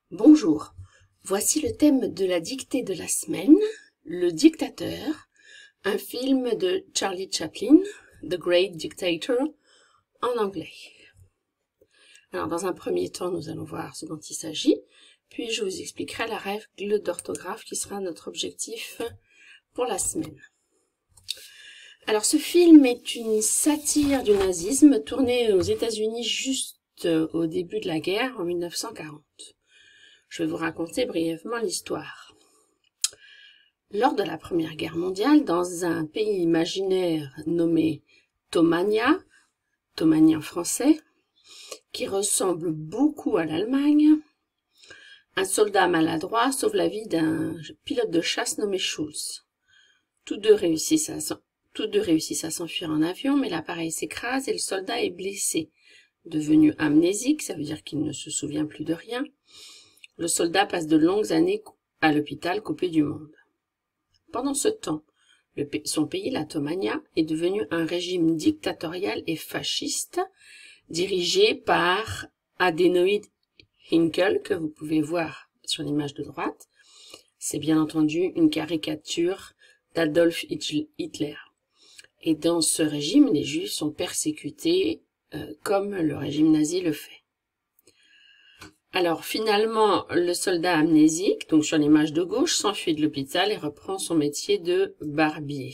Bonjour, voici le thème de la dictée de la semaine, Le Dictateur, un film de Charlie Chaplin, The Great Dictator, en anglais. Alors dans un premier temps, nous allons voir ce dont il s'agit, puis je vous expliquerai la règle d'orthographe qui sera notre objectif pour la semaine. Alors ce film est une satire du nazisme tournée aux États-Unis juste au début de la guerre en 1940. Je vais vous raconter brièvement l'histoire. Lors de la Première Guerre mondiale, dans un pays imaginaire nommé Tomania, Tomania en français, qui ressemble beaucoup à l'Allemagne, un soldat maladroit sauve la vie d'un pilote de chasse nommé Schulz. Tous deux réussissent à s'enfuir en avion, mais l'appareil s'écrase et le soldat est blessé. Devenu amnésique, ça veut dire qu'il ne se souvient plus de rien. Le soldat passe de longues années à l'hôpital coupé du monde. Pendant ce temps, son pays, la Tomania, est devenu un régime dictatorial et fasciste, dirigé par Adenoid Hynkel, que vous pouvez voir sur l'image de droite. C'est bien entendu une caricature d'Adolf Hitler. Et dans ce régime, les Juifs sont persécutés comme le régime nazi le fait. Alors finalement, le soldat amnésique, donc sur l'image de gauche, s'enfuit de l'hôpital et reprend son métier de barbier.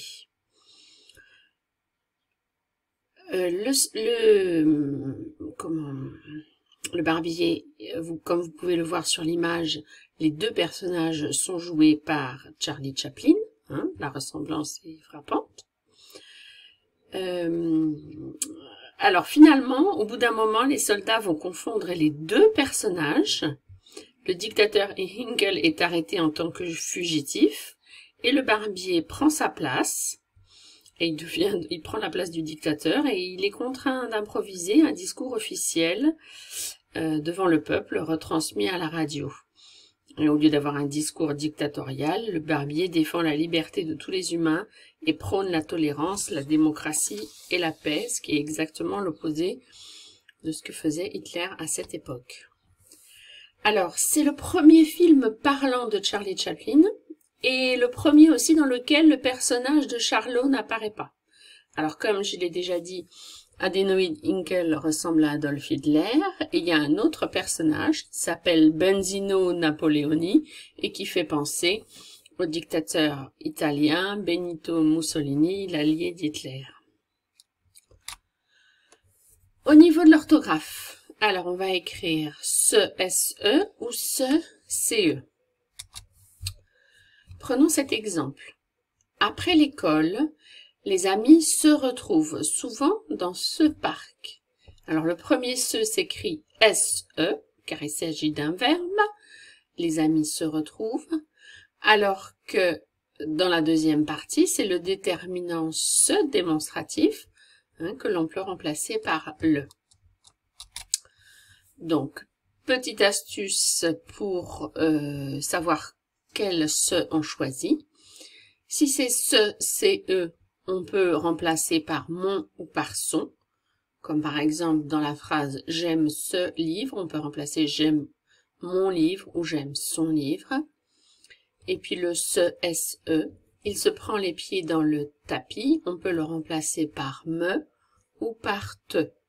Le barbier, comme vous pouvez le voir sur l'image, les deux personnages sont joués par Charlie Chaplin, hein, la ressemblance est frappante. Alors finalement, au bout d'un moment, les soldats vont confondre les deux personnages. Le dictateur Hynkel est arrêté en tant que fugitif et le barbier prend sa place. Et il prend la place du dictateur et il est contraint d'improviser un discours officiel devant le peuple retransmis à la radio. Et au lieu d'avoir un discours dictatorial, le barbier défend la liberté de tous les humains et prône la tolérance, la démocratie et la paix, ce qui est exactement l'opposé de ce que faisait Hitler à cette époque. Alors, c'est le premier film parlant de Charlie Chaplin et le premier aussi dans lequel le personnage de Charlot n'apparaît pas. Alors, comme je l'ai déjà dit, Adenoid Hynkel ressemble à Adolf Hitler et il y a un autre personnage qui s'appelle Benzino Napoleoni et qui fait penser au dictateur italien Benito Mussolini, l'allié d'Hitler. Au niveau de l'orthographe, alors on va écrire ce SE ou ce CE. Prenons cet exemple. Après l'école, les amis se retrouvent souvent dans ce parc. Alors le premier se s'écrit SE, car il s'agit d'un verbe. Les amis se retrouvent. Alors que dans la deuxième partie, c'est le déterminant se démonstratif hein, que l'on peut remplacer par le. Donc, petite astuce pour savoir quel se on choisit. Si c'est ce, CE, on peut remplacer par mon ou par son. Comme par exemple dans la phrase « j'aime ce livre », on peut remplacer « j'aime mon livre » ou « j'aime son livre ». Et puis le se, SE, il se prend les pieds dans le tapis, on peut le remplacer par me ou par te.